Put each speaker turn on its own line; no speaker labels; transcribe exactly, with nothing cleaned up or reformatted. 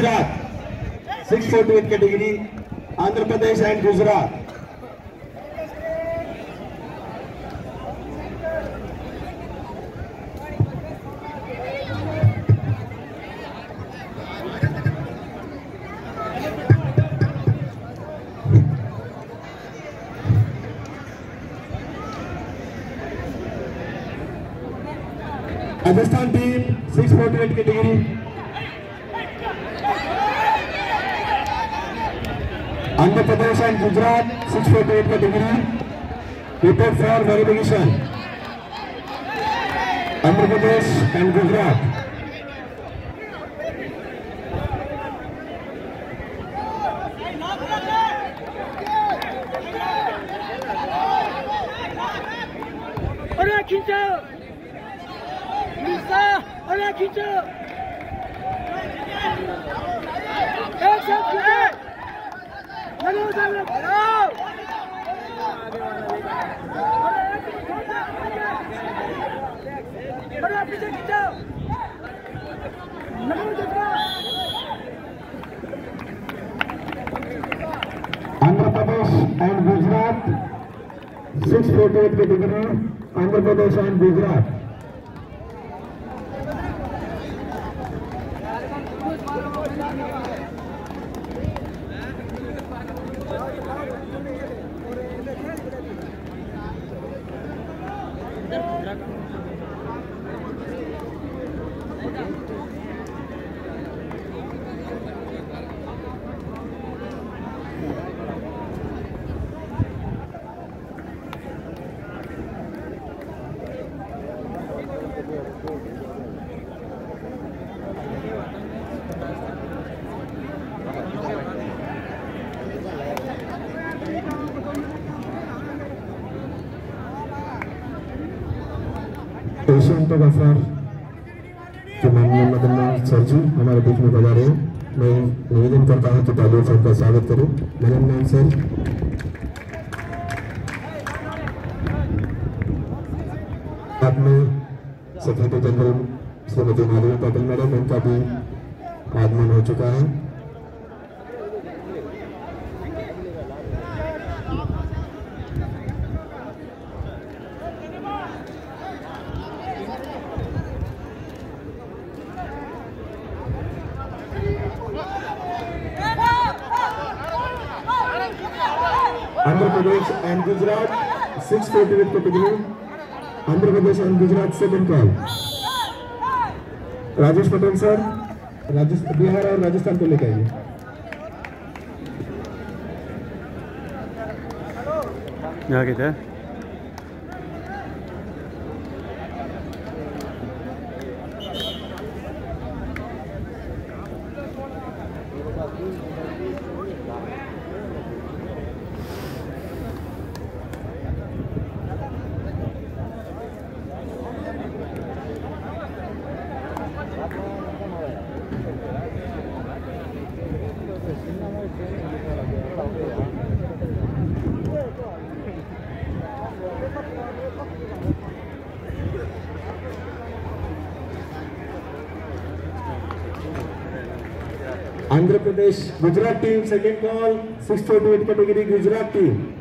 Gujarat, six forty-eight category, Andhra Pradesh and Gujarat. Rajasthan team, six forty-eight category. Andhra Pradesh and Gujarat, six forty-eight category. Prepared for verification. Andhra Pradesh and Gujarat.
Olha खींचो, निशा, olha खींचो, एक साथ खींचो, hello hello, hello, olha पीछे खींचो,
Andhra Pradesh and Gujarat, six forty-eight category. Andhra Pradesh and Gujarat. Asian photographer के माननीय Madan Mohan sir जी हमारे बीच में पधारे हैं। मैं निवेदन करता हूं कि तालियों से उनका स्वागत करूं। मदन मोहन सर, साथ में secretary general Shrimati Madhavi Patel madam, उनका भी आगमन हो चुका है। Andhra Pradesh and Gujarat, six forty-eight category. Andhra Pradesh and Gujarat second call. Rajesh Patel sir, Rajasthan, Bihar और राजस्थान को लेकर आइए।
यहाँ किधर?
Andhra Pradesh, Gujarat team second call, six forty-eight category Gujarat team.